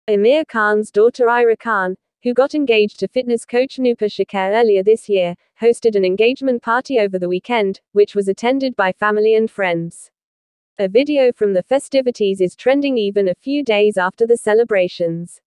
Aamir Khan's daughter Ira Khan, who got engaged to fitness coach Nupur Shikhare earlier this year, hosted an engagement party over the weekend, which was attended by family and friends. A video from the festivities is trending even a few days after the celebrations.